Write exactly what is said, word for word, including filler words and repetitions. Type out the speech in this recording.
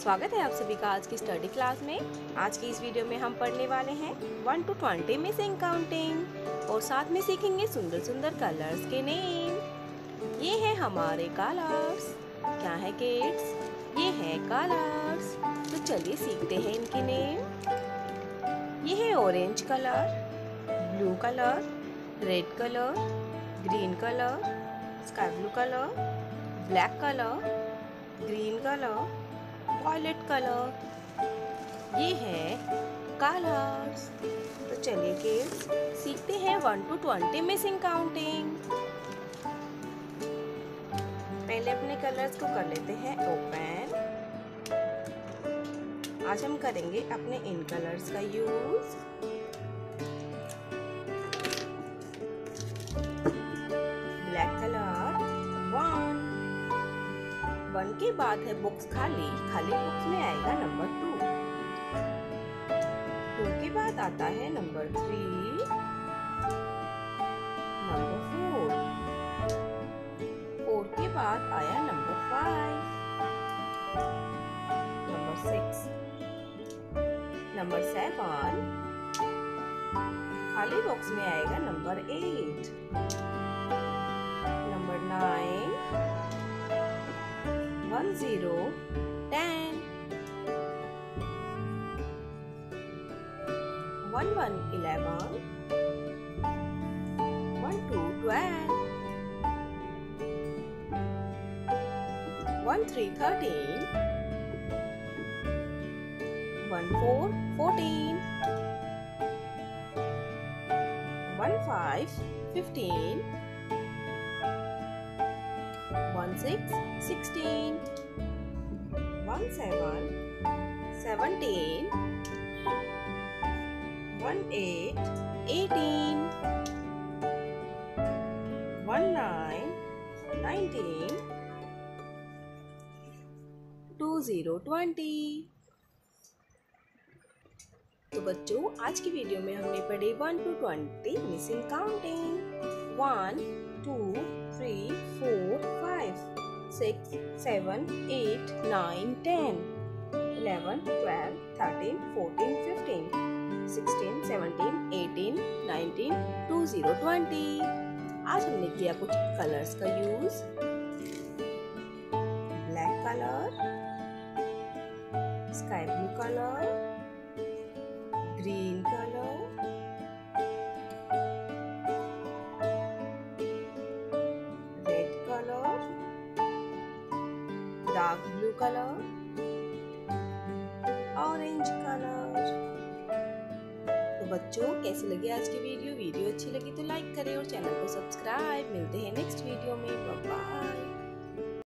स्वागत है आप सभी का आज की स्टडी क्लास में। आज की इस वीडियो में हम पढ़ने वाले हैं one two twenty missing counting और साथ में सीखेंगे सुंदर सुंदर कलर्स के नेम। ये है हमारे कलर्स। क्या है किड्स? ये है कलर्स। तो चलिए सीखते हैं इनके नेम। ये है orange colour, blue colour, red colour, green colour, sky blue colour, black colour, green colour, violet colour. ये है कलर्स। तो चलिए किड्स सीखते हैं one two twenty missing counting. पहले अपने कलर्स को कर लेते हैं ओपन। आज हम करेंगे अपने इन कलर्स का use. Black colour one. One के बाद है बॉक्स खाली, खाली बॉक्स में आएगा नंबर टू। टू के बाद आता है number three, number four. Four के बाद आया number five, number six, number seven. खाली बॉक्स में आएगा number eight, number nine, one zero, ten, one one eleven, one two twelve, one three thirteen, one four fourteen, one five fifteen, one six sixteen, one seven seventeen, one eight eighteen, one nine nineteen, two zero twenty. तो बच्चों आज की video में हमने पढ़े one two twenty missing counting. One two three four five six seven eight nine ten eleven twelve thirteen fourteen fifteen sixteen seventeen eighteen nineteen two zero twenty. आज हमने किया कुछ कलर्स का use. Black colour, sky blue colour, green colour, red colour, dark blue colour, orange colour. तो बच्चों कैसी लगी आज की वीडियो? वीडियो अच्छी लगी तो लाइक करें और चैनल को सब्सक्राइब। मिलते हैं नेक्स्ट वीडियो में। Bye bye.